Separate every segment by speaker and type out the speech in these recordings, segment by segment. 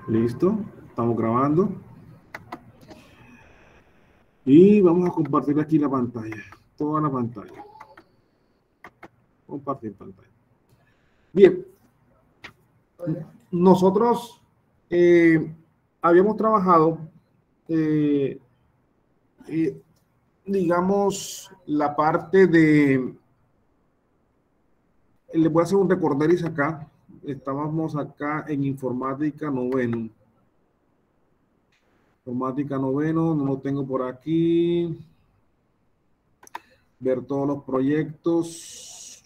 Speaker 1: Listo, estamos grabando. Y vamos a compartir aquí la pantalla, toda la pantalla. Compartir pantalla. Bien, nosotros habíamos trabajado, eh, eh, digamos, la parte de, les voy a hacer un recorderis acá. Estábamos acá en informática noveno. Informática noveno, no lo tengo por aquí. Ver todos los proyectos.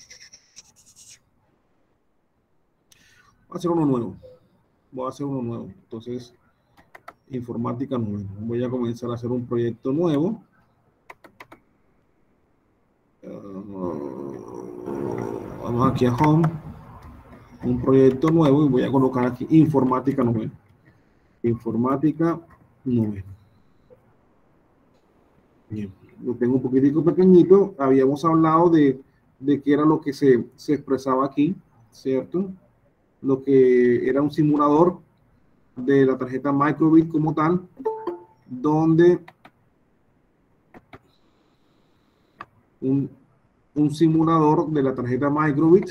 Speaker 1: Voy a hacer uno nuevo. Voy a hacer uno nuevo. Entonces, informática noveno. Voy a comenzar a hacer un proyecto nuevo. Vamos aquí a Home. Un proyecto nuevo y voy a colocar aquí informática noveno. Informática noveno. Bien. Lo tengo un poquitico pequeñito. Habíamos hablado de qué era lo que se expresaba aquí, ¿cierto? Lo que era un simulador de la tarjeta Microbit como tal, donde un simulador de la tarjeta Microbit.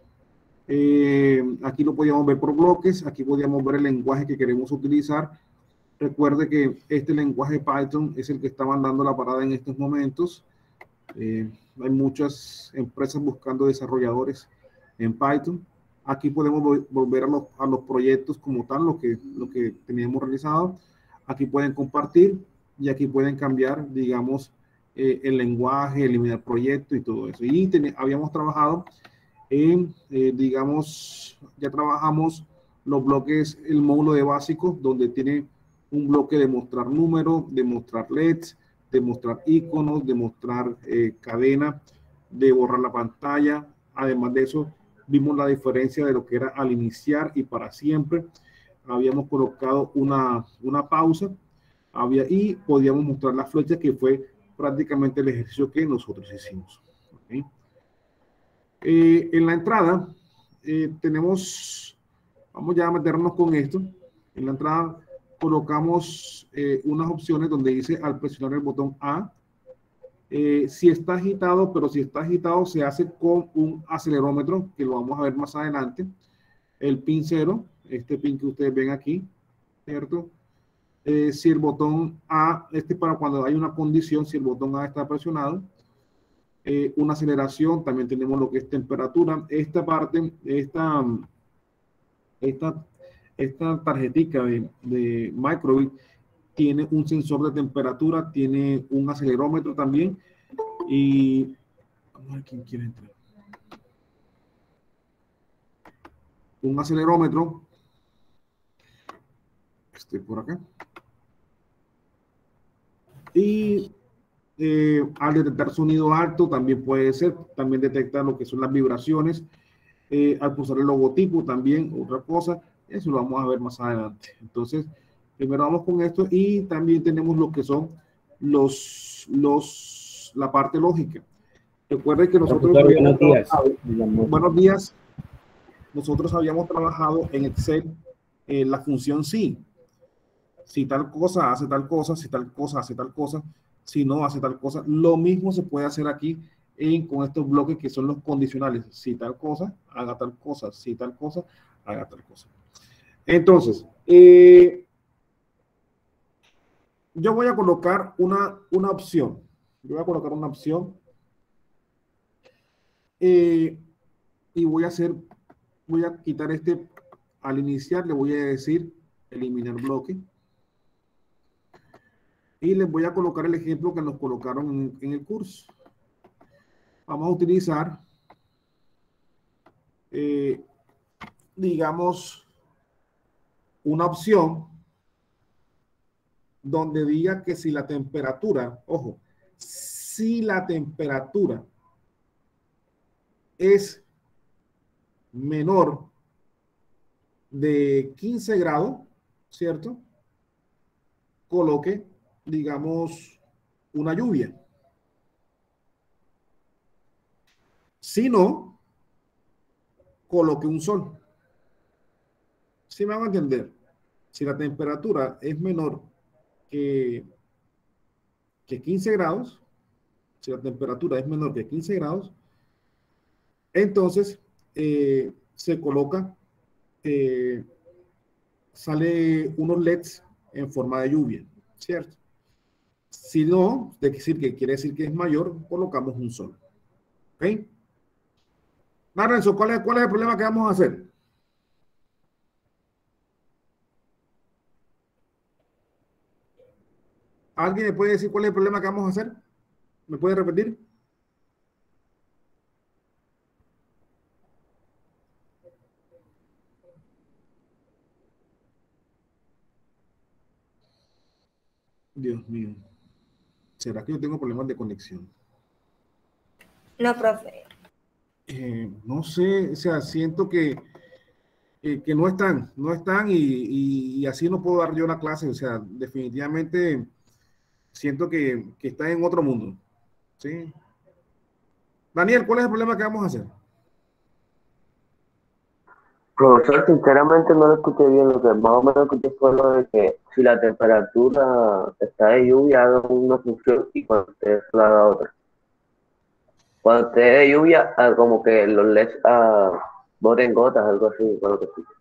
Speaker 1: Aquí lo podíamos ver por bloques, aquí podíamos ver el lenguaje que queremos utilizar. Recuerde que este lenguaje Python es el que está mandando la parada en estos momentos. Hay muchas empresas buscando desarrolladores en Python. Aquí podemos volver a los proyectos como tal, lo que teníamos realizado. Aquí pueden compartir y aquí pueden cambiar, digamos, el lenguaje, eliminar proyectos y todo eso. Y habíamos trabajado en, digamos, ya trabajamos los bloques, el módulo de básicos, donde tiene un bloque de mostrar números, de mostrar LEDs, de mostrar iconos, de mostrar cadena, de borrar la pantalla. Además de eso, vimos la diferencia de lo que era al iniciar y para siempre. Habíamos colocado una pausa y podíamos mostrar la flecha, que fue prácticamente el ejercicio que nosotros hicimos. ¿Okay? En la entrada tenemos, vamos ya a meternos con esto. En la entrada colocamos unas opciones donde dice al presionar el botón A, si está agitado, pero si está agitado se hace con un acelerómetro, que lo vamos a ver más adelante. El pin 0, este pin que ustedes ven aquí, ¿cierto? Si el botón A, para cuando hay una condición, si el botón A está presionado. Una aceleración, también tenemos lo que es temperatura. Esta parte, esta tarjetica de Microbit tiene un sensor de temperatura, tiene un acelerómetro también. Y vamos a ver quién quiere entrar. Un acelerómetro. Estoy por acá. Y al detectar sonido alto también puede ser, también detecta lo que son las vibraciones. Al pulsar el logotipo también, otra cosa, eso lo vamos a ver más adelante. Entonces, primero vamos con esto y también tenemos lo que son la parte lógica. Recuerden que nosotros habíamos trabajado, buenos días, nosotros habíamos trabajado en Excel la función sí. Si tal cosa hace tal cosa, si tal cosa hace tal cosa, si no hace tal cosa. Lo mismo se puede hacer aquí con estos bloques que son los condicionales. Si tal cosa, haga tal cosa. Si tal cosa, haga tal cosa. Entonces, yo voy a colocar una opción. Yo voy a colocar una opción y voy a quitar al iniciar le voy a decir eliminar bloque. Y les voy a colocar el ejemplo que nos colocaron en el curso. Vamos a utilizar, digamos, una opción donde diga que si la temperatura, ojo, si la temperatura es menor de 15 grados, ¿cierto? Coloque, digamos, una lluvia. Si no, coloque un sol. ¿Sí me van a entender? Si la temperatura es menor que 15 grados, si la temperatura es menor que 15 grados, entonces se coloca, eh, sale unos LEDs en forma de lluvia, ¿cierto? Si no, de decir que quiere decir que es mayor, colocamos un sol. ¿Ok? Renzo, ¿cuál es el problema que vamos a hacer? ¿Alguien me puede decir cuál es el problema que vamos a hacer? ¿Me puede repetir? Dios mío. ¿Será que yo tengo problemas de conexión?
Speaker 2: No, profe.
Speaker 1: No sé, o sea, siento que no están y así no puedo dar yo la clase, o sea, definitivamente siento que está en otro mundo, ¿sí? Daniel, ¿cuál es el problema que vamos a hacer?
Speaker 3: Profesor, sinceramente no lo escuché bien, lo que más o menos escuché fue lo de que si la temperatura está de lluvia, haga una función y cuando esté sola haga otra. Cuando esté de lluvia, como que los LEDs boten gotas, algo así, con lo que escuché.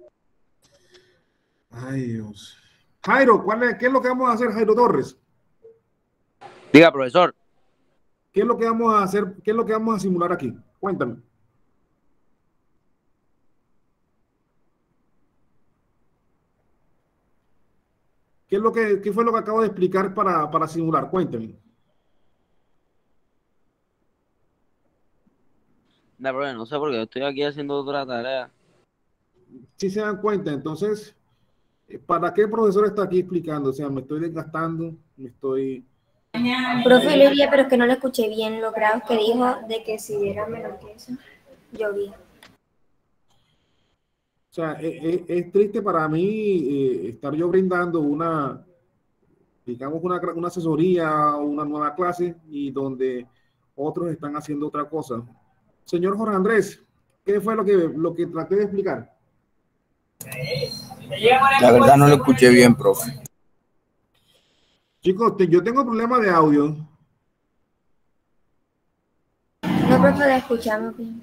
Speaker 1: Ay, Dios. Jairo, ¿qué es lo que vamos a hacer, Jairo Torres?
Speaker 4: Diga, profesor.
Speaker 1: ¿Qué es lo que vamos a hacer? ¿Qué es lo que vamos a simular aquí? Cuéntame. ¿Qué fue lo que acabo de explicar para simular? Cuéntame.
Speaker 4: No, profe, no sé por qué estoy aquí haciendo otra tarea.
Speaker 1: Si se dan cuenta, entonces, ¿para qué el profesor está aquí explicando? O sea, me estoy desgastando, me estoy...
Speaker 2: Profe, le diría, pero es que no le escuché bien los grados que dijo de que si era menor que eso, llovía.
Speaker 1: O sea, es triste para mí estar yo brindando digamos, una asesoría o una nueva clase y donde otros están haciendo otra cosa. Señor Jorge Andrés, ¿qué fue lo que traté de explicar?
Speaker 5: La verdad no lo escuché bien, profe.
Speaker 1: Chicos, yo tengo problemas de audio.
Speaker 2: No, profe, la escuchamos bien.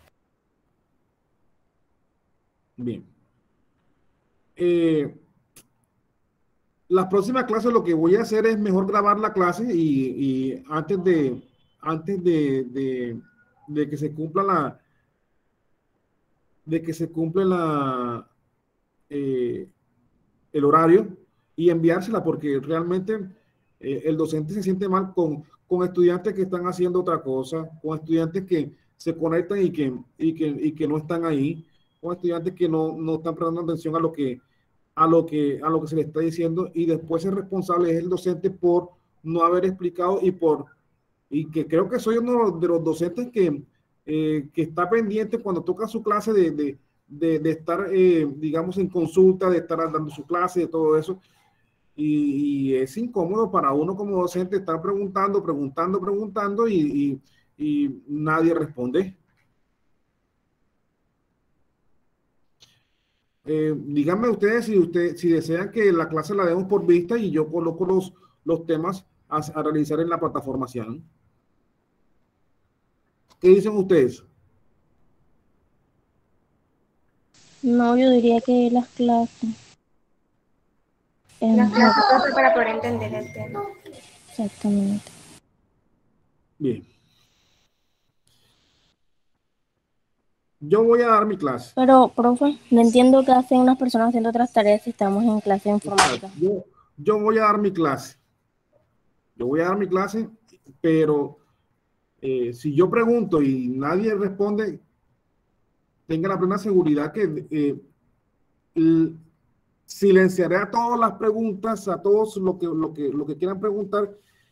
Speaker 1: Bien. Las próximas clases lo que voy a hacer es mejor grabar la clase y antes de que se cumpla eh, el horario y enviársela porque realmente el docente se siente mal con estudiantes que están haciendo otra cosa, con estudiantes que se conectan y que no están ahí, con estudiantes que no están prestando atención a lo que se le está diciendo y después el responsable es el docente por no haber explicado y que creo que soy uno de los docentes que está pendiente cuando toca su clase de estar, digamos, en consulta, de estar dando su clase, de todo eso. Y es incómodo para uno como docente estar preguntando y nadie responde. Díganme ustedes si desean que la clase la demos por vista y yo coloco los temas a realizar en la plataforma Cian. ¿Qué dicen ustedes?
Speaker 6: No, yo diría que las clases.
Speaker 2: Las clases, profe, para poder entender el tema.
Speaker 6: Exactamente.
Speaker 1: Bien. Yo voy a dar mi clase.
Speaker 6: Pero, profe, no entiendo qué hacen unas personas haciendo otras tareas si estamos en clase de informática.
Speaker 1: Yo voy a dar mi clase. Yo voy a dar mi clase, pero si yo pregunto y nadie responde, tenga la plena seguridad que silenciaré a todas las preguntas, a todos lo que quieran preguntar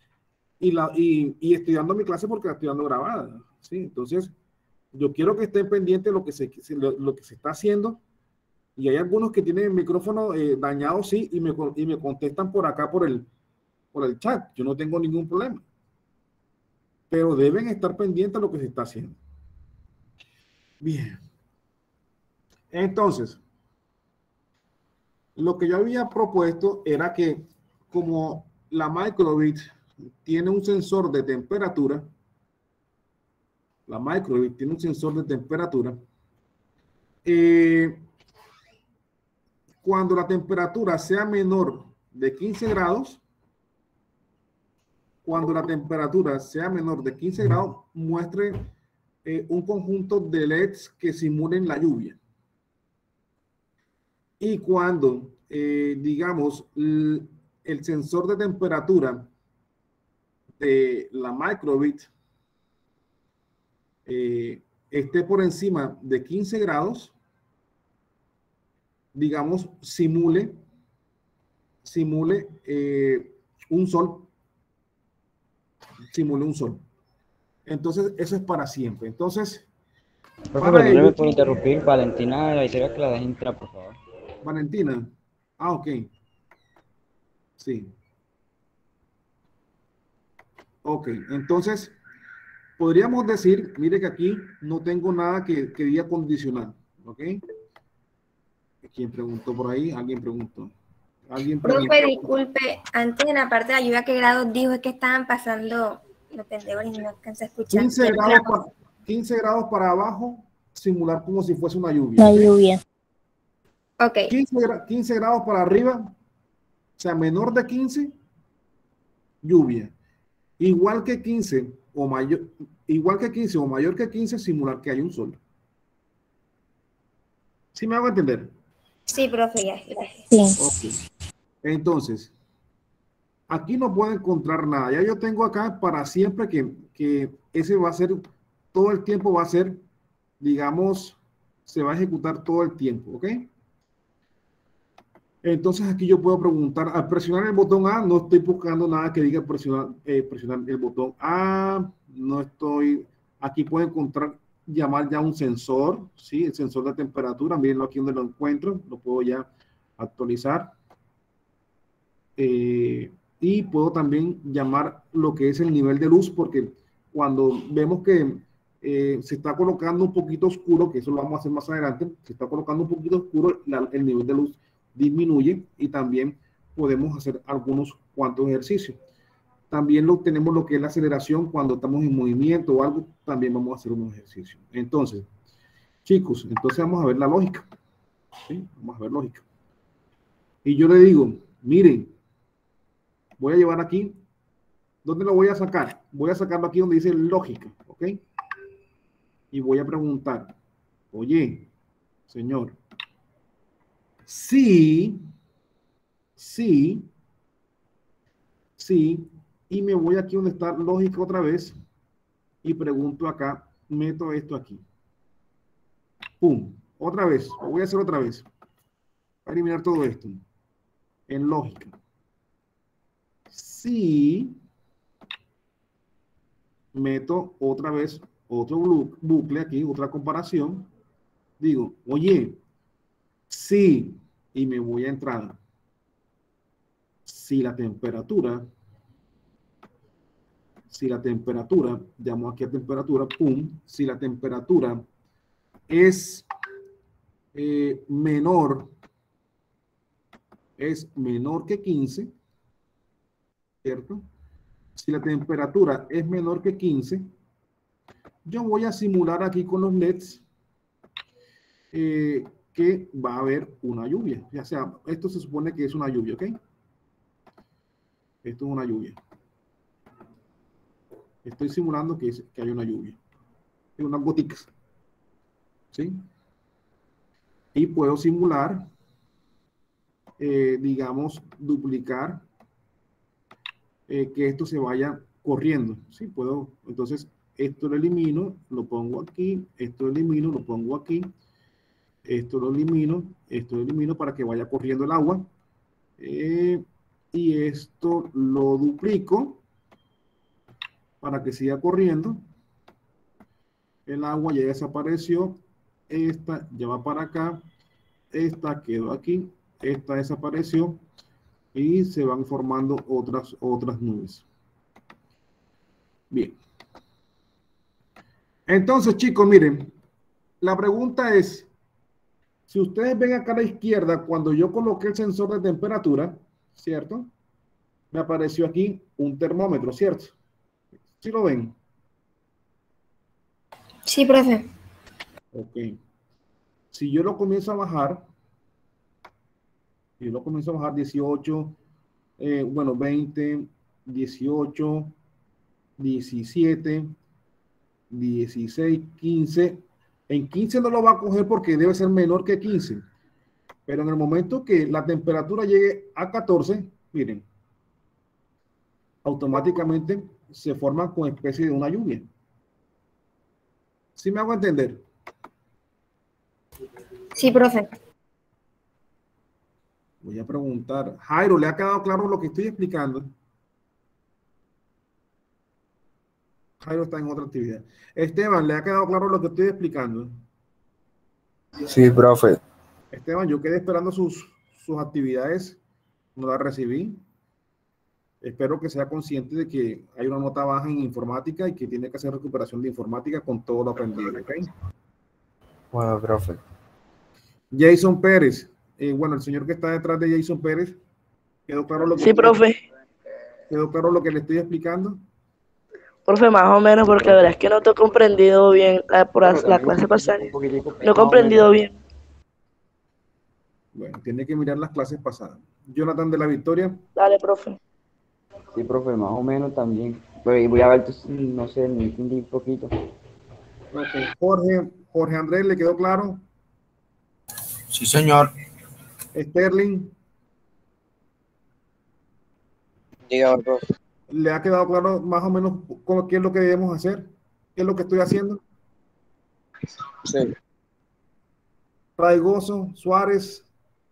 Speaker 1: y estoy dando mi clase porque la estoy dando grabada, ¿sí? Entonces, yo quiero que estén pendientes de lo que se está haciendo y hay algunos que tienen el micrófono dañado, sí, y me contestan por acá por el chat. Yo no tengo ningún problema. Pero deben estar pendientes de lo que se está haciendo. Bien. Entonces, Lo que yo había propuesto era que como la microbit tiene un sensor de temperatura, la microbit tiene un sensor de temperatura, cuando la temperatura sea menor de 15 grados, muestre un conjunto de LEDs que simulen la lluvia. Y cuando, digamos, el sensor de temperatura de la microbit esté por encima de 15 grados, digamos, simule un sol. Simule un sol. Entonces, eso es para siempre. Entonces,
Speaker 7: Profe, pero no me puedo interrumpir. Valentina, ahí sería que la deje entrar, por favor.
Speaker 1: Valentina. Ah, ok. Sí. Ok, entonces, podríamos decir, mire que aquí no tengo nada que diga condicional. ¿Ok? ¿Quién preguntó por ahí? Alguien preguntó.
Speaker 2: Profe, disculpe, antes en la parte de ayuda, ¿qué grados dijo es que estaban pasando los pendejos y no alcancé a escuchar?
Speaker 1: 15 grados para abajo, simular como si fuese una lluvia.
Speaker 6: La lluvia.
Speaker 2: Ok.
Speaker 1: 15 grados para arriba, o sea, menor de 15, lluvia. Igual que 15 o mayor que 15, simular que hay un sol. ¿Sí me hago entender?
Speaker 2: Sí, profe, ya.
Speaker 6: Sí.
Speaker 1: Ok. Entonces, aquí no puedo encontrar nada. Ya yo tengo acá para siempre que ese va a ser, todo el tiempo va a ser, digamos, se va a ejecutar todo el tiempo, ¿ok? Entonces aquí yo puedo preguntar, al presionar el botón A, no estoy buscando nada que diga presionar el botón A, no estoy, aquí puedo encontrar, llamar ya un sensor, ¿sí? El sensor de temperatura, mírenlo aquí donde lo encuentro, lo puedo ya actualizar. Y puedo también llamar lo que es el nivel de luz, porque cuando vemos que se está colocando un poquito oscuro, que eso lo vamos a hacer más adelante, se está colocando un poquito oscuro, el nivel de luz disminuye y también podemos hacer algunos cuantos ejercicios. También tenemos lo que es la aceleración cuando estamos en movimiento o algo, también vamos a hacer unos ejercicios. Entonces, chicos, vamos a ver la lógica. ¿Sí? Vamos a ver lógica. Y yo le digo, miren, voy a llevar aquí, ¿dónde lo voy a sacar? Voy a sacarlo aquí donde dice lógica, ¿ok? Y voy a preguntar, oye, señor, sí, y me voy aquí donde está lógica otra vez y pregunto acá, meto esto aquí. Pum, otra vez, lo voy a hacer otra vez. Voy a eliminar todo esto en lógica. Sí, meto otra vez otro bucle aquí, otra comparación. Digo, oye, sí, y me voy a entrar. Si la temperatura, llamo aquí a temperatura, pum, si la temperatura es menor que 15, ¿cierto? Si la temperatura es menor que 15, yo voy a simular aquí con los LEDs que va a haber una lluvia. Ya sea, esto se supone que es una lluvia, ¿ok? Esto es una lluvia. Estoy simulando que hay una lluvia. Hay unas goticas. ¿Sí? Y puedo simular, digamos, duplicar que esto se vaya corriendo. ¿Sí? Puedo, entonces, esto lo elimino, lo pongo aquí, esto lo elimino, lo pongo aquí, esto lo elimino para que vaya corriendo el agua. Y esto lo duplico para que siga corriendo. El agua ya desapareció. Esta ya va para acá. Esta quedó aquí. Esta desapareció. Y se van formando otras nubes. Bien. Entonces, chicos, miren. La pregunta es, Si ustedes ven acá a la izquierda, cuando yo coloqué el sensor de temperatura, ¿cierto? Me apareció aquí un termómetro, ¿cierto? ¿Sí lo ven?
Speaker 2: Sí, profe.
Speaker 1: Ok. Si yo lo comienzo a bajar, 18, bueno, 20, 18, 17, 16, 15. En 15 no lo va a coger porque debe ser menor que 15. Pero en el momento que la temperatura llegue a 14, miren, automáticamente se forma con especie de una lluvia. ¿Sí me hago entender?
Speaker 2: Sí, profe.
Speaker 1: Voy a preguntar. Jairo, ¿le ha quedado claro lo que estoy explicando? Jairo está en otra actividad. Esteban, ¿le ha quedado claro lo que estoy explicando?
Speaker 5: Sí, profe.
Speaker 1: Esteban, yo quedé esperando sus actividades. No las recibí. Espero que sea consciente de que hay una nota baja en informática y que tiene que hacer recuperación de informática con todo lo aprendido. ¿Okay?
Speaker 5: Bueno, profe.
Speaker 1: Jason Pérez. Bueno, el señor que está detrás de Jason Pérez. ¿Quedó claro lo que
Speaker 8: Sí, profe.
Speaker 1: ¿Quedó claro lo que le estoy explicando?
Speaker 8: Profe, más o menos, porque la verdad es que no te he comprendido bien la clase pasada. No he comprendido bien.
Speaker 1: Bueno, tiene que mirar las clases pasadas. Jonathan de la Victoria.
Speaker 8: Dale, profe.
Speaker 7: Sí, profe, más o menos también. Pero voy a ver, no sé, me entendí un poquito.
Speaker 1: Okay. Jorge Andrés, ¿le quedó claro?
Speaker 5: Sí, señor.
Speaker 1: Sterling.
Speaker 9: Dígame, profe.
Speaker 1: ¿Le ha quedado claro más o menos qué es lo que debemos hacer? ¿Qué es lo que estoy haciendo?
Speaker 9: Sí.
Speaker 1: Raigoso, Suárez.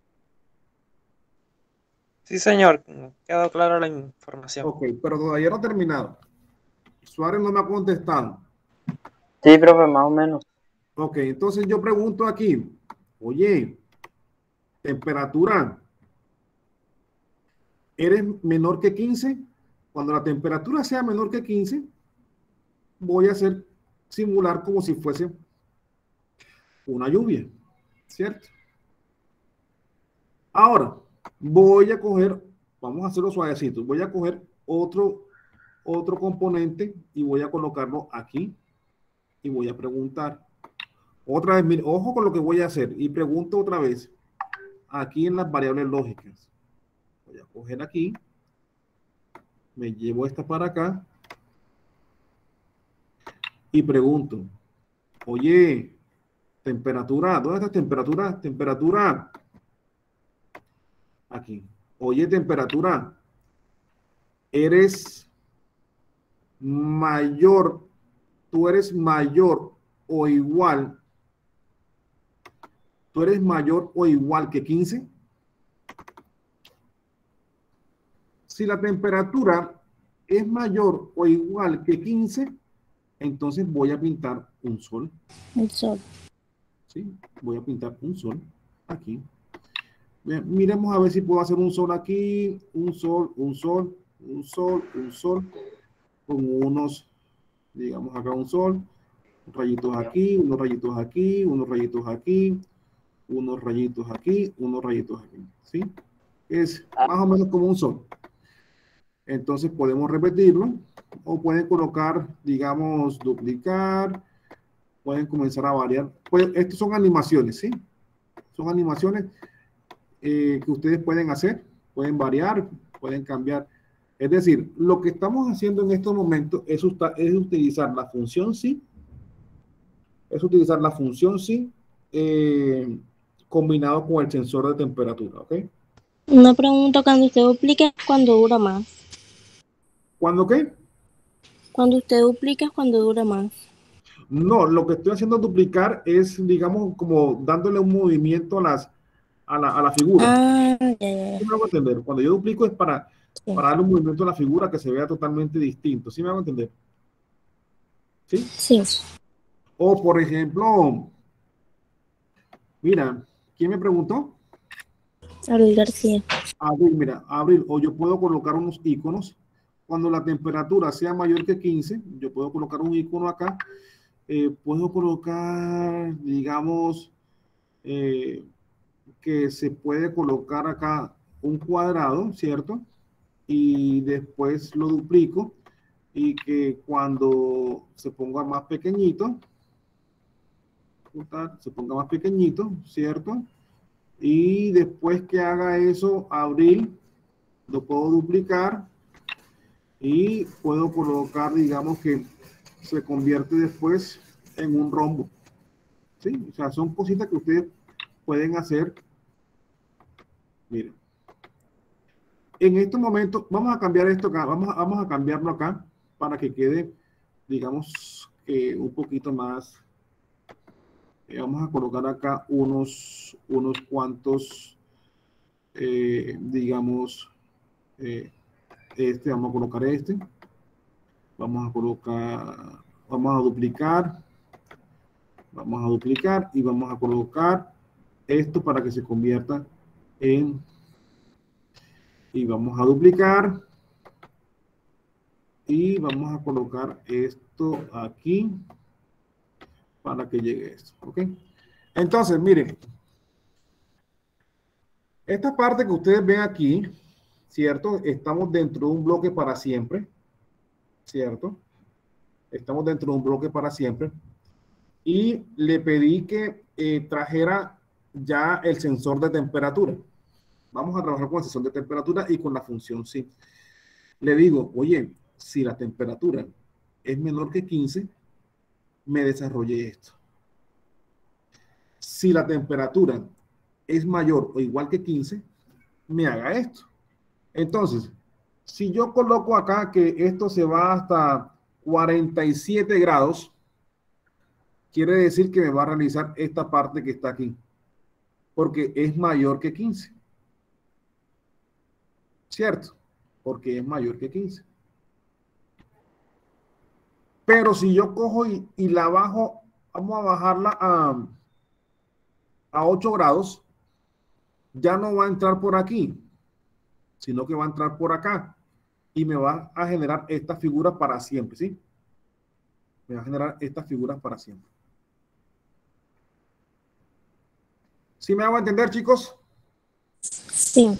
Speaker 9: Sí, señor. Quedó clara la información.
Speaker 1: Ok, pero todavía no ha terminado. Suárez no me ha contestado.
Speaker 3: Sí, profe, más o menos.
Speaker 1: Ok, entonces yo pregunto aquí, oye, temperatura, ¿eres menor que 15? Cuando la temperatura sea menor que 15, voy a hacer simular como si fuese una lluvia, ¿cierto? Ahora, voy a coger, vamos a hacerlo suavecito, voy a coger otro componente y voy a colocarlo aquí y voy a preguntar. Otra vez, mire, ojo con lo que voy a hacer y pregunto otra vez aquí en las variables lógicas. Voy a coger aquí, me llevo esta para acá y pregunto, oye, temperatura, ¿dónde está temperatura? Temperatura, aquí. Oye, temperatura, ¿eres mayor, tú eres mayor o igual, tú eres mayor o igual que 15? Si la temperatura es mayor o igual que 15, entonces voy a pintar un sol.
Speaker 6: El sol.
Speaker 1: ¿Sí? Voy a pintar un sol aquí. Bien, miremos a ver si puedo hacer un sol aquí, un sol, un sol, un sol, un sol, con unos, digamos acá un sol, rayitos aquí, unos rayitos aquí, unos rayitos aquí, unos rayitos aquí, unos rayitos aquí, ¿sí? Es más o menos como un sol. Entonces podemos repetirlo o pueden colocar, digamos, duplicar, pueden comenzar a variar. Pues, estos son animaciones, ¿sí? Son animaciones que ustedes pueden hacer, pueden variar, pueden cambiar. Es decir, lo que estamos haciendo en estos momentos es utilizar la función sí, combinado con el sensor de temperatura, ¿ok?
Speaker 6: Una pregunta, cuando usted duplica es cuando dura más.
Speaker 1: ¿Cuándo qué?
Speaker 6: Cuando usted duplica es cuando dura más.
Speaker 1: No, lo que estoy haciendo duplicar es, digamos, como dándole un movimiento a la figura.
Speaker 6: Ah, ya.
Speaker 1: ¿Sí me hago entender? Cuando yo duplico es para darle un movimiento a la figura que se vea totalmente distinto. ¿Sí me hago entender? ¿Sí?
Speaker 6: Sí.
Speaker 1: O, por ejemplo, mira, ¿quién me preguntó?
Speaker 6: Abril García.
Speaker 1: Abril, mira, Abril, o yo puedo colocar unos iconos. Cuando la temperatura sea mayor que 15, yo puedo colocar un icono acá. Puedo colocar, digamos, que se puede colocar acá un cuadrado, ¿cierto? Y después lo duplico y que cuando se ponga más pequeñito, ¿cierto? Y después que haga eso, abril, lo puedo duplicar y puedo colocar, digamos que se convierte después en un rombo. ¿Sí? O sea, son cositas que ustedes pueden hacer. Miren. En estos momentos, vamos a cambiar esto acá, vamos a cambiarlo acá para que quede, digamos, un poquito más. Vamos a colocar acá unos cuantos, digamos, vamos a colocar este. Vamos a colocar, vamos a duplicar y vamos a colocar esto para que se convierta en, y vamos a duplicar y vamos a colocar esto aquí para que llegue esto, ¿ok? Entonces, miren, esta parte que ustedes ven aquí, ¿cierto? Estamos dentro de un bloque para siempre, ¿cierto? Estamos dentro de un bloque para siempre. Y le pedí que trajera ya el sensor de temperatura. Vamos a trabajar con el sensor de temperatura y con la función sí. Le digo, oye, si la temperatura es menor que 15, me desarrolle esto. Si la temperatura es mayor o igual que 15, me haga esto. Entonces, si yo coloco acá que esto se va hasta 47 grados, quiere decir que me va a realizar esta parte que está aquí, porque es mayor que 15. ¿Cierto? Porque es mayor que 15. Pero si yo cojo y la bajo, vamos a bajarla a 8 grados, ya no va a entrar por aquí, sino que va a entrar por acá y me va a generar estas figuras para siempre, ¿sí? Me va a generar estas figuras para siempre. ¿Sí me hago entender, chicos?
Speaker 6: Sí.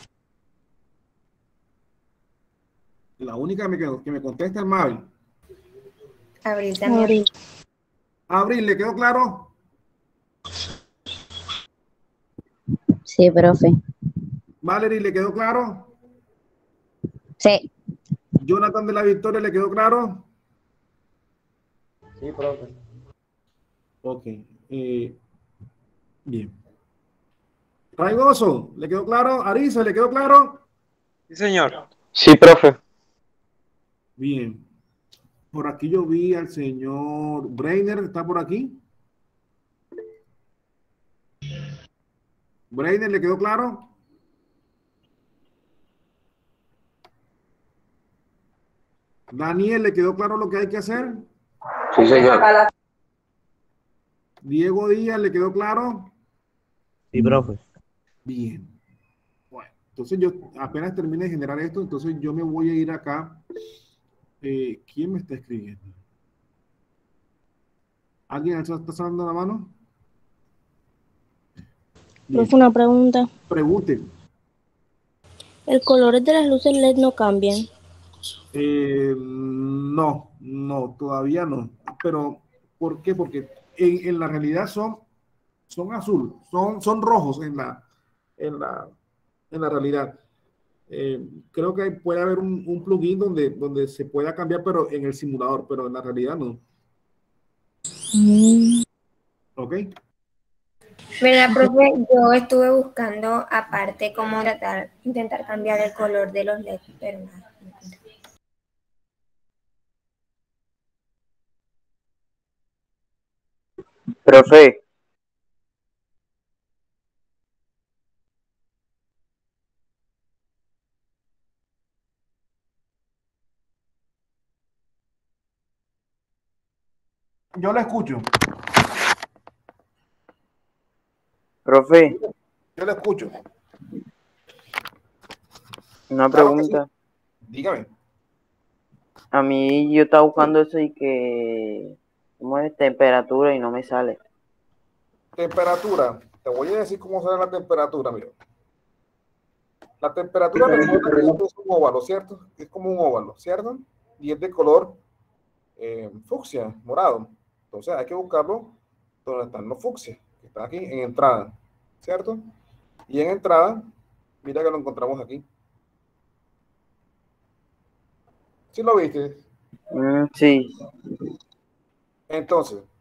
Speaker 1: La única que me contesta es Mabel.
Speaker 2: Abril también.
Speaker 1: Abril, ¿le quedó claro?
Speaker 10: Sí, profe.
Speaker 1: Valerie, ¿le quedó claro?
Speaker 10: Sí.
Speaker 1: Jonathan de la Victoria, ¿le quedó claro?
Speaker 7: Sí, profe.
Speaker 1: Ok. Bien. Raigoso, ¿le quedó claro? Arisa, ¿le quedó claro?
Speaker 9: Sí, señor.
Speaker 5: Sí, profe.
Speaker 1: Bien. Por aquí yo vi al señor Breiner, ¿está por aquí? Breiner, ¿le quedó claro? Daniel, ¿le quedó claro lo que hay que hacer?
Speaker 3: Sí, señor.
Speaker 1: Diego Díaz, ¿le quedó claro?
Speaker 5: Sí, profe.
Speaker 1: Bien. Bueno, entonces yo apenas termine de generar esto, entonces yo me voy a ir acá. ¿Quién me está escribiendo? ¿Alguien está sacando la mano?
Speaker 6: Profe, una pregunta.
Speaker 1: Pregunten.
Speaker 6: ¿El color de las luces LED no cambian?
Speaker 1: No, todavía no. Pero, ¿por qué? Porque en la realidad son azul, son rojos en la realidad. Creo que puede haber un plugin donde se pueda cambiar, pero en el simulador, pero en la realidad no. ¿Ok?
Speaker 2: ¿Verdad, profe? Yo estuve buscando aparte cómo intentar cambiar el color de los LEDs, pero nada.
Speaker 3: Profe,
Speaker 1: Yo la escucho.
Speaker 3: profe,
Speaker 1: Yo la escucho.
Speaker 3: una
Speaker 1: Claro que sí.
Speaker 3: pregunta.
Speaker 1: Dígame.
Speaker 3: A mí yo estaba buscando eso y que, ¿cómo es? Temperatura y no me sale.
Speaker 1: Temperatura. te voy a decir cómo sale la temperatura, mira. La temperatura resulta que esto es un óvalo, ¿cierto? Es como un óvalo, ¿cierto? Y es de color fucsia, morado. Entonces hay que buscarlo donde están los fucsia, que están aquí en entrada, ¿cierto? Y en entrada, mira que lo encontramos aquí. ¿Sí lo viste?
Speaker 4: Sí.
Speaker 1: Entonces,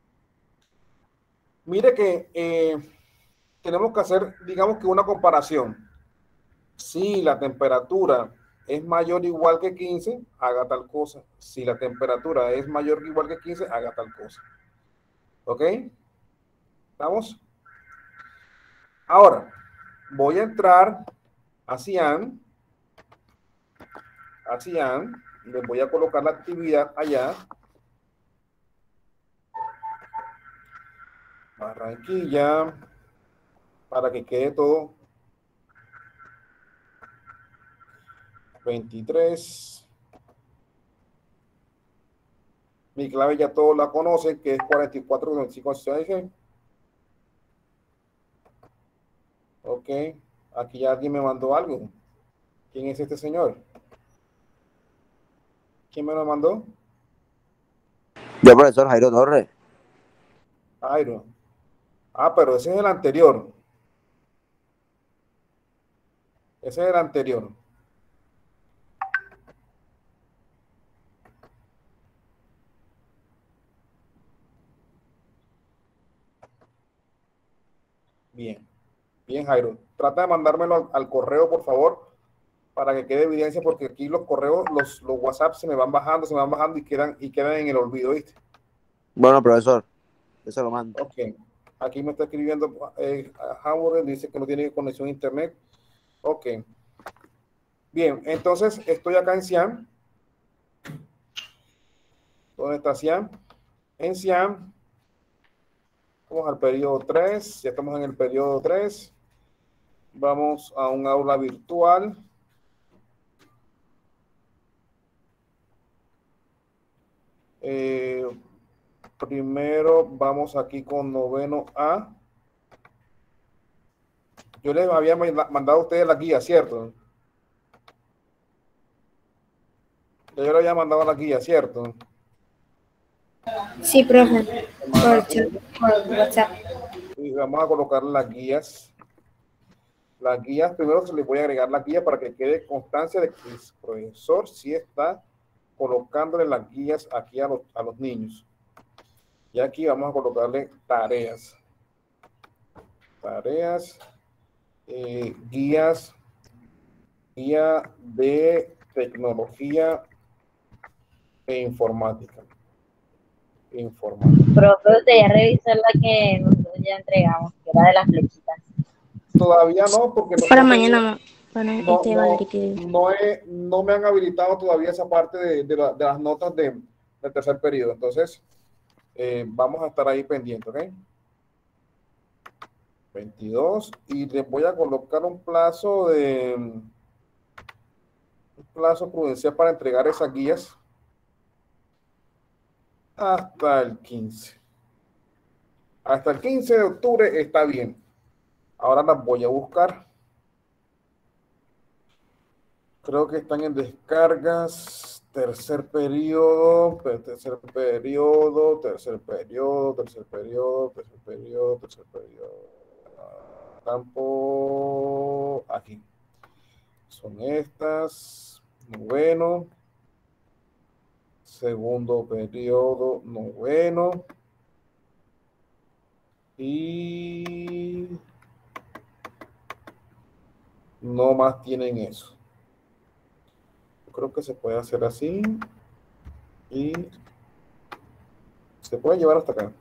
Speaker 1: mire que tenemos que hacer, digamos que una comparación. Si la temperatura es mayor o igual que 15, haga tal cosa. Si la temperatura es mayor o igual que 15, haga tal cosa. ¿Ok? ¿Estamos? Ahora, voy a entrar a Cian. Les voy a colocar la actividad allá. Barranquilla. Para que quede todo 23. Mi clave ya todos la conocen, que es 4495. Ok, aquí ya alguien me mandó algo. ¿Quién es este señor? ¿Quién me lo mandó?
Speaker 4: Yo, profesor Jairo Torres.
Speaker 1: Jairo. Ah, pero ese es el anterior. Ese es el anterior. Bien. Bien, Jairo. Trata de mandármelo al correo, por favor, para que quede evidencia, porque aquí los correos, los WhatsApp se me van bajando y quedan en el olvido, ¿viste?
Speaker 4: Bueno, profesor, yo se lo mando.
Speaker 1: Ok. Aquí me está escribiendo Howard, dice que no tiene conexión a internet. Ok. Bien, entonces estoy acá en Cian. ¿Dónde está Cian? En Cian. Vamos al periodo 3. Ya estamos en el periodo 3. Vamos a un aula virtual. Primero vamos aquí con noveno A. Yo les había mandado a ustedes la guía, ¿cierto? Yo les había mandado la guía, ¿cierto?
Speaker 2: Sí, profe. Por WhatsApp.
Speaker 1: Y vamos a colocar las guías. Las guías, primero se les voy a agregar la guía para que quede constancia de que el profesor sí está colocándole las guías aquí a los niños. Y aquí vamos a colocarle tareas. Tareas. Guía de tecnología e informática.
Speaker 10: Profe, usted ya revisó la que nosotros ya entregamos, que era de las flechitas.
Speaker 1: Todavía no, porque no,
Speaker 6: Para mañana,
Speaker 1: no me han habilitado todavía esa parte de las notas del tercer periodo. Entonces, vamos a estar ahí pendientes, ¿ok? 22, y les voy a colocar un plazo prudencial para entregar esas guías hasta el 15. Hasta el 15 de octubre está bien. Ahora las voy a buscar. Creo que están en descargas. Tercer periodo. Campo. Aquí. Son estas. Noveno. Segundo periodo. Noveno. Y no más tienen eso. Creo que se puede hacer así y se puede llevar hasta acá.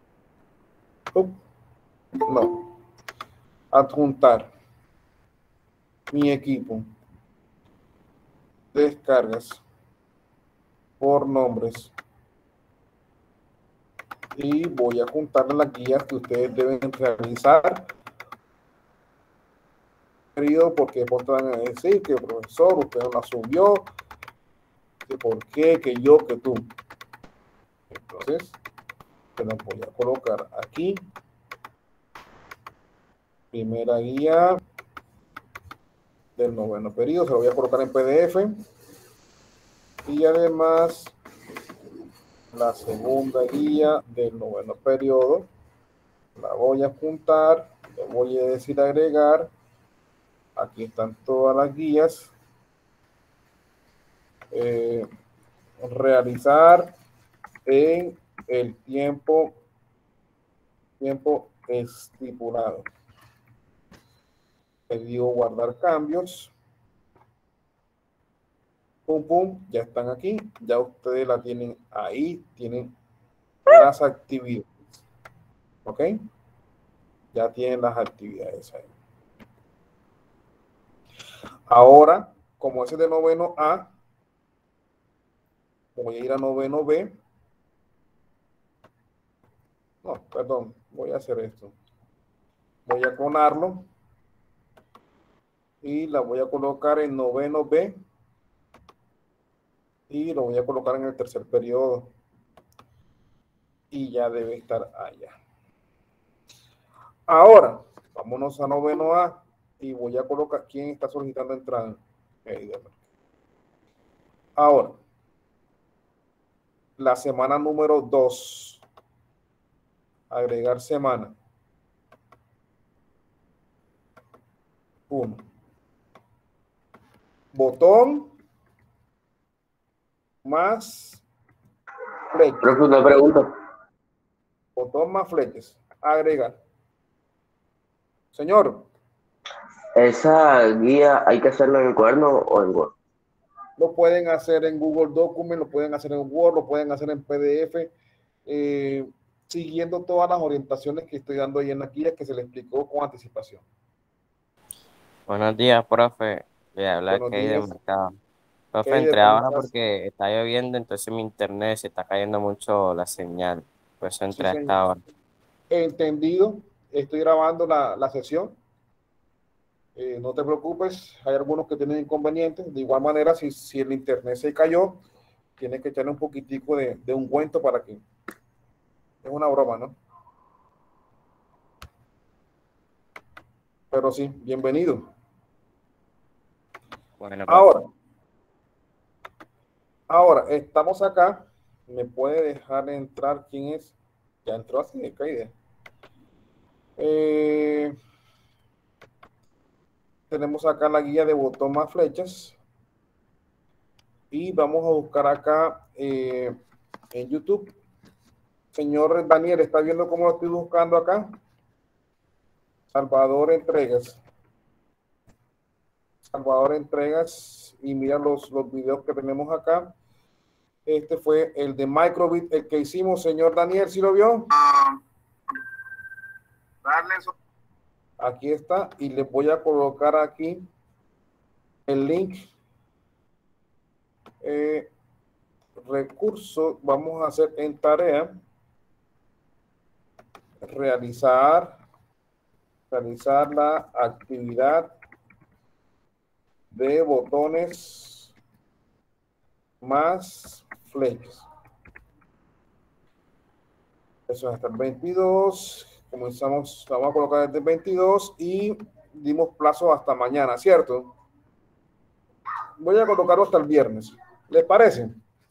Speaker 1: No. Adjuntar mi equipo. Descargas por nombres. Y voy a juntar las guías que ustedes deben realizar. Porque van a decir que el profesor, usted no la subió, que por qué, que yo, que tú. Entonces, te las voy a colocar aquí. Primera guía del 9º periodo, se lo voy a colocar en PDF. Y además, la segunda guía del 9º periodo, la voy a juntar, le voy a decir agregar. Aquí están todas las guías. Realizar en el tiempo estipulado. Le digo guardar cambios. Pum, pum, ya están aquí. Ya ustedes la tienen ahí. Tienen las actividades. ¿Ok? Ya tienen las actividades ahí. Ahora, como ese es de 9º A, voy a ir a 9º B. No, perdón, voy a hacer esto. Voy a clonarlo. Y la voy a colocar en 9º B. Y lo voy a colocar en el 3er periodo. Y ya debe estar allá. Ahora, vámonos a 9º A. Y voy a colocar quién está solicitando entrada. Ahora, la semana número 2. Agregar semana. 1. Botón más flechas.
Speaker 3: Profe, una pregunta.
Speaker 1: Botón más flechas. Agregar. Señor.
Speaker 3: ¿Esa guía hay que hacerlo en el cuaderno o en Word?
Speaker 1: Lo pueden hacer en Google Document, lo pueden hacer en Word, lo pueden hacer en PDF, siguiendo todas las orientaciones que estoy dando ahí en la guía que se le explicó con anticipación.
Speaker 11: Buenos días, profe. Le habla
Speaker 1: Buenos
Speaker 11: Key de
Speaker 1: días.
Speaker 11: Mercado. Profe,
Speaker 1: Keider,
Speaker 11: entré
Speaker 1: ¿cómo
Speaker 11: ahora
Speaker 1: estás?
Speaker 11: porque está lloviendo, entonces mi internet se está cayendo mucho la señal. Por eso
Speaker 1: Sí,
Speaker 11: entré a
Speaker 1: señor.
Speaker 11: esta hora.
Speaker 1: Entendido. Estoy grabando la sesión. No te preocupes, hay algunos que tienen inconvenientes. De igual manera, si el internet se cayó, tienes que echarle un poquitico de ungüento para que... Es una broma, ¿no? Pero sí, bienvenido.
Speaker 11: Bueno, profe.
Speaker 1: Ahora, estamos acá. ¿Me puede dejar entrar quién es? Ya entró así de caída. Tenemos acá la guía de botón más flechas. Y vamos a buscar acá en YouTube. Señor Daniel, ¿está viendo cómo lo estoy buscando acá? Salvador Entregas. Salvador Entregas. Y mira los videos que tenemos acá. Este fue el de Microbit, el que hicimos, señor Daniel, ¿sí lo vio? Darle eso. Aquí está. Y les voy a colocar aquí el link. Recursos. Vamos a hacer en tarea. Realizar la actividad de botones más flechas. Eso es hasta el 22. Comenzamos, vamos a colocar desde el 22 y dimos plazo hasta mañana, ¿cierto? Voy a colocarlo hasta el viernes. ¿Les parece?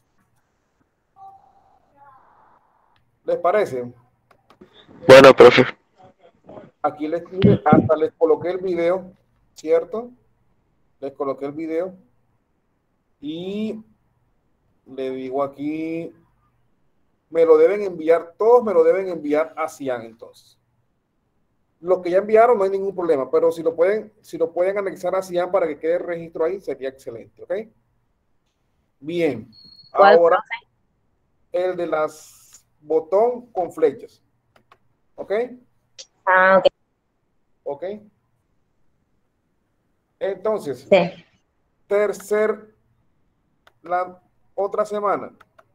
Speaker 1: ¿Les parece?
Speaker 5: Bueno, profe.
Speaker 1: Aquí hasta les coloqué el video, ¿cierto? Les coloqué el video y le digo aquí, me lo deben enviar, todos me lo deben enviar a Cian entonces. Los que ya enviaron no hay ningún problema, pero si lo pueden anexar a Cian para que quede el registro ahí, sería excelente, ¿ok? Bien, ahora el de las botón con flechas, ¿ok?
Speaker 10: Ah, ok.
Speaker 1: ¿Ok? Entonces,
Speaker 10: Sí.
Speaker 1: la otra semana.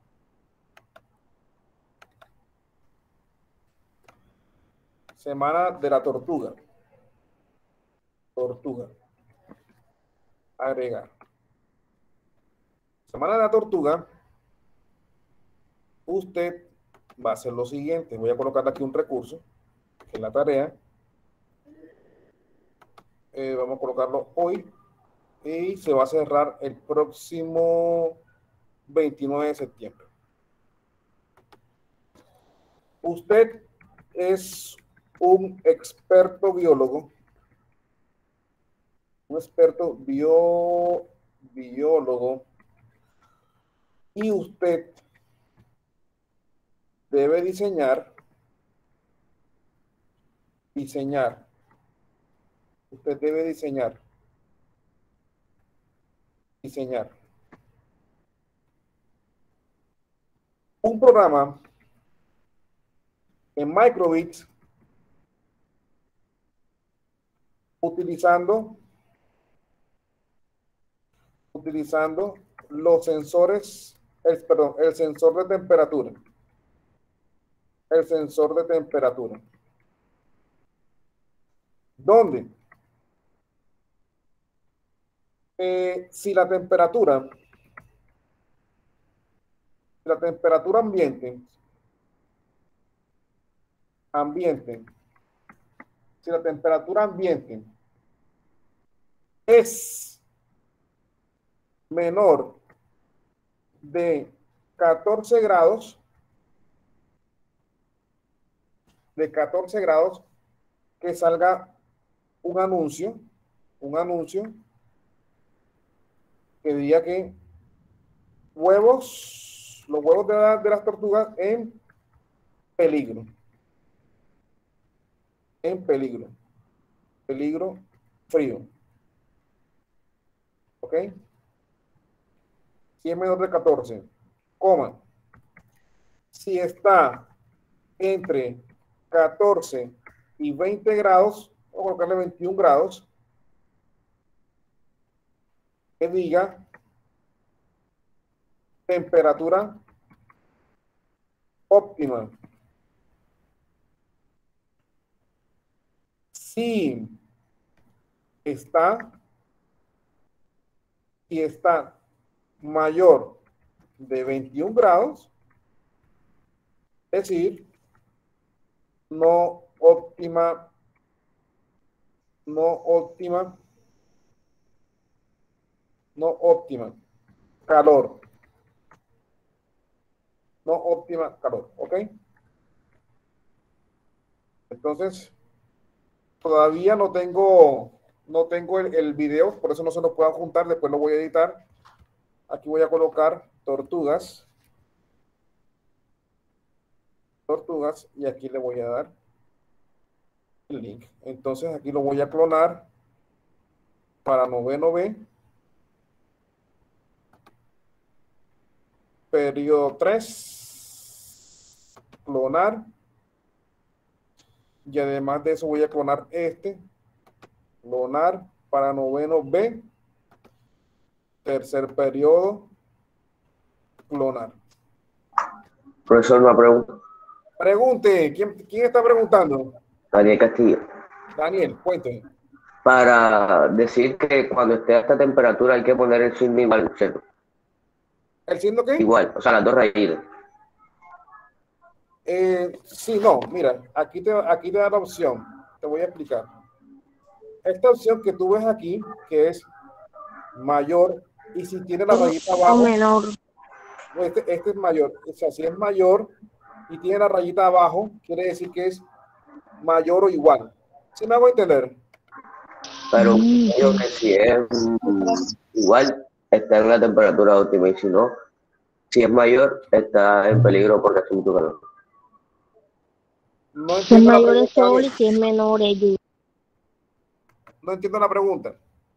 Speaker 1: Semana de la tortuga. Tortuga. Agregar. Semana de la tortuga. Usted va a hacer lo siguiente. Voy a colocar aquí un recurso, que es la tarea. Vamos a colocarlo hoy y se va a cerrar el próximo 29 de septiembre. Usted es un experto biólogo, un experto biólogo, y usted debe diseñar, usted debe diseñar un programa en Microbit utilizando los sensores, el sensor de temperatura. El sensor de temperatura. ¿Dónde? Si la temperatura ambiente, si la temperatura ambiente es menor de 14 grados, que salga un anuncio que diga que los huevos de las tortugas en peligro, frío. ¿Ok? Si es menor de 14, coma. Si está entre 14 y 20 grados, o colocarle 21 grados, que diga temperatura óptima. Si está mayor de 21 grados, es decir, no óptima, calor. No óptima calor, ¿ok? Entonces, todavía no tengo el video, por eso no se lo puedo juntar, después lo voy a editar. Aquí voy a colocar tortugas, y aquí le voy a dar el link. Entonces aquí lo voy a clonar para noveno B, periodo 3, clonar, y además de eso voy a clonar clonar para noveno B, tercer periodo, clonar.
Speaker 3: Profesor, una pregunta.
Speaker 1: Pregunte, ¿quién está preguntando?
Speaker 3: Daniel Castillo.
Speaker 1: Daniel, cuénteme.
Speaker 3: Para decir que cuando esté a esta temperatura hay que poner el signo igual, ¿cierto?
Speaker 1: ¿El signo qué?
Speaker 3: Igual, o sea, las dos raíces.
Speaker 1: Sí, no, mira, aquí te da la opción. Te voy a explicar. Esta opción que tú ves aquí, que es mayor, y si tiene la rayita abajo,
Speaker 6: menor.
Speaker 1: Este es mayor. O sea, si es mayor y tiene la rayita abajo, quiere decir que es mayor o igual. ¿Sí me hago entender?
Speaker 3: Pero digo que si es igual, está en la temperatura óptima, y si no, si es mayor, está en peligro porque hace mucho calor.
Speaker 1: No
Speaker 6: Si es
Speaker 1: entiendo la
Speaker 6: mayor es
Speaker 1: pregunta.
Speaker 6: sol y si es menor es lluvia.
Speaker 1: No entiendo la pregunta.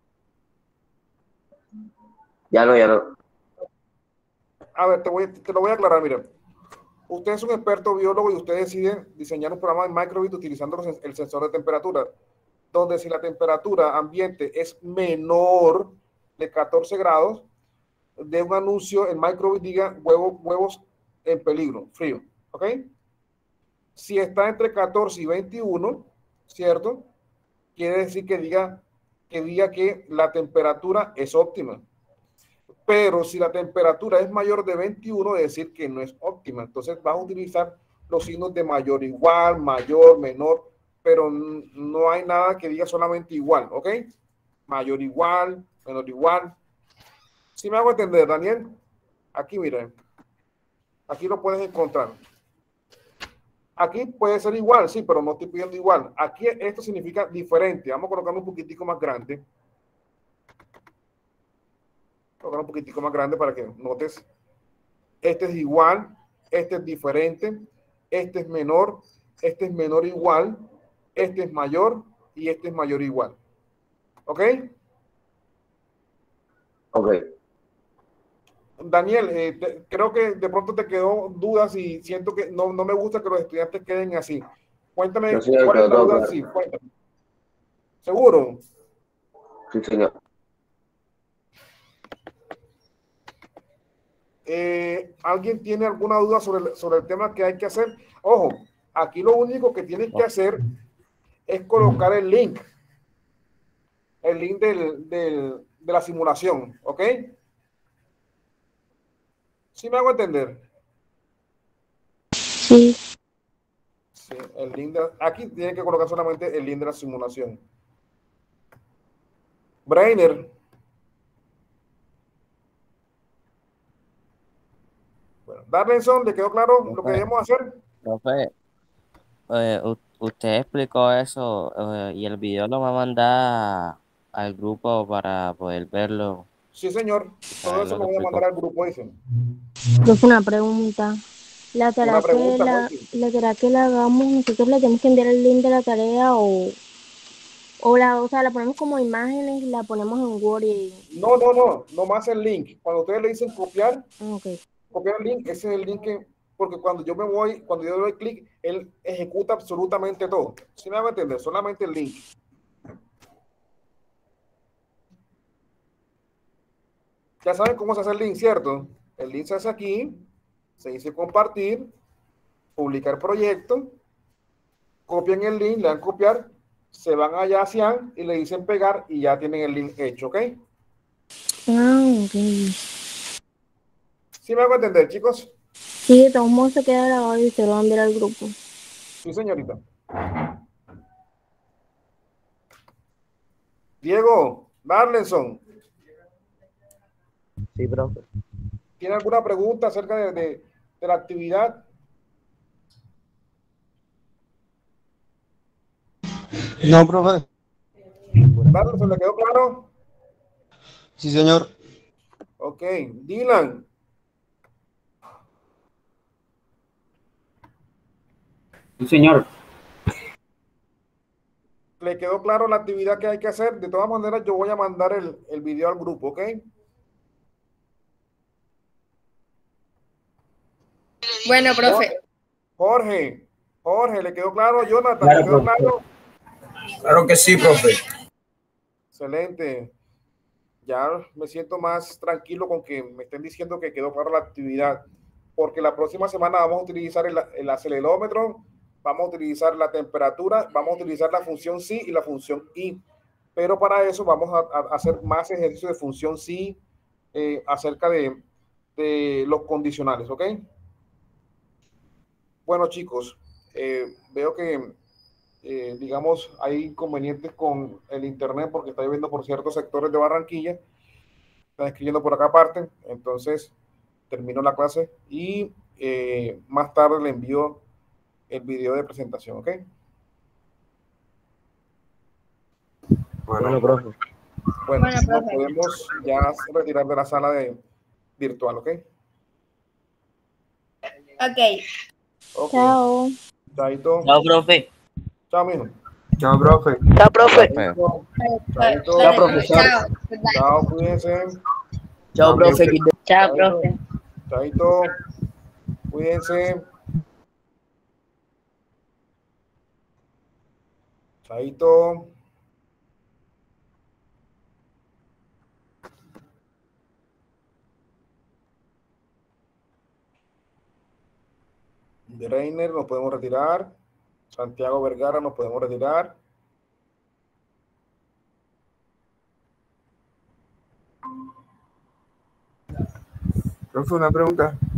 Speaker 3: Ya no.
Speaker 1: A ver, te lo voy a aclarar, mira. Usted es un experto biólogo y usted decide diseñar un programa en Microbit utilizando el sensor de temperatura, donde si la temperatura ambiente es menor de 14 grados, de un anuncio en Microbit diga huevos en peligro, frío, ¿ok? Si está entre 14 y 21, ¿cierto? Quiere decir que diga que la temperatura es óptima. Pero si la temperatura es mayor de 21, es decir que no es óptima. Entonces vas a utilizar los signos de mayor igual, mayor, menor, pero no hay nada que diga solamente igual, ¿ok? Mayor igual, menor igual. ¿Sí me hago entender, Daniel? Aquí, miren. Aquí lo puedes encontrar. Aquí puede ser igual, sí, pero no estoy pidiendo igual. Aquí esto significa diferente. Vamos a colocar un poquitico más grande. Colocar un poquitico más grande para que notes. Este es igual, este es diferente, este es menor igual, este es mayor y este es mayor igual. ¿Ok?
Speaker 3: Ok.
Speaker 1: Daniel, creo que de pronto te quedó dudas y siento que no me gusta que los estudiantes queden así. Cuéntame,
Speaker 3: No, señor,
Speaker 1: ¿cuál es la
Speaker 3: quedó
Speaker 1: duda?
Speaker 3: claro.
Speaker 1: Sí, cuéntame. ¿Seguro?
Speaker 3: Sí, señor.
Speaker 1: ¿Alguien tiene alguna duda sobre el tema que hay que hacer? Ojo, aquí lo único que tienes que hacer es colocar el link de la simulación, ¿ok? ¿Sí me hago entender?
Speaker 6: Sí.
Speaker 1: Sí, el link aquí tiene que colocar solamente el link de la simulación. Brainer. Bueno, Darlenson, ¿le quedó claro lo que debemos hacer?
Speaker 11: Profe, usted explicó eso y el video lo va a mandar al grupo para poder verlo.
Speaker 1: Sí, señor. Todo eso lo voy a mandar al grupo, dicen.
Speaker 6: Profe, una pregunta. La tarea
Speaker 1: Una pregunta,
Speaker 6: que la hagamos, nosotros le tenemos que enviar el link de la tarea o sea, la ponemos como imágenes, la ponemos en Word y...
Speaker 1: No más el link. Cuando ustedes le dicen copiar,
Speaker 6: Okay.
Speaker 1: Copiar el link, ese es el link porque cuando yo doy clic, él ejecuta absolutamente todo. ¿Sí me van a entender? Solamente el link. Ya saben cómo se hace el link, ¿cierto? El link se hace aquí, se dice compartir, publicar proyecto, copian el link, le dan copiar, se van allá hacia y le dicen pegar y ya tienen el link hecho, ¿ok?
Speaker 6: Ok.
Speaker 1: ¿Sí me hago entender, chicos?
Speaker 6: Sí, de todos modos se queda grabado y se lo van a enviar al grupo.
Speaker 1: Sí, señorita. Diego, Darlenson.
Speaker 7: Sí, profe.
Speaker 1: ¿Tiene alguna pregunta acerca de la actividad?
Speaker 12: No, profe.
Speaker 1: Darlenson, ¿le quedó claro?
Speaker 12: Sí, señor.
Speaker 1: Ok, Dylan.
Speaker 13: Sí, señor.
Speaker 1: ¿Le quedó claro la actividad que hay que hacer? De todas maneras, yo voy a mandar el video al grupo, ¿ok?
Speaker 2: Bueno, profe.
Speaker 1: Jorge, ¿le quedó claro? Jonathan,
Speaker 13: Claro,
Speaker 1: ¿le quedó
Speaker 13: profe.
Speaker 1: claro?
Speaker 13: Claro que sí, profe.
Speaker 1: Excelente. Ya me siento más tranquilo con que me estén diciendo que quedó clara la actividad, porque la próxima semana vamos a utilizar el acelerómetro, vamos a utilizar la temperatura, vamos a utilizar la función sí y la función y, pero para eso vamos a hacer más ejercicios de función sí acerca de los condicionales, ¿ok? Bueno, chicos, veo que digamos, hay inconvenientes con el internet porque está lloviendo por ciertos sectores de Barranquilla. Están escribiendo por acá aparte. Entonces, termino la clase y más tarde le envío el video de presentación, ¿ok?
Speaker 7: Bueno, profe.
Speaker 1: Bueno, nos podemos ya retirar de la sala virtual, ¿ok?
Speaker 2: Ok.
Speaker 6: Chao.
Speaker 1: Chaito.
Speaker 11: Chao, profe.
Speaker 1: Chao, mijo.
Speaker 12: Chao, profe.
Speaker 8: Chao, profe.
Speaker 1: Chaito.
Speaker 2: Chao, profesor.
Speaker 1: Chao, cuídense.
Speaker 8: Chao, profe.
Speaker 10: Chao, profe.
Speaker 1: Chaito. Cuídense. Chaito. De Reiner nos podemos retirar. Santiago Vergara nos podemos retirar.
Speaker 12: Profe, una pregunta.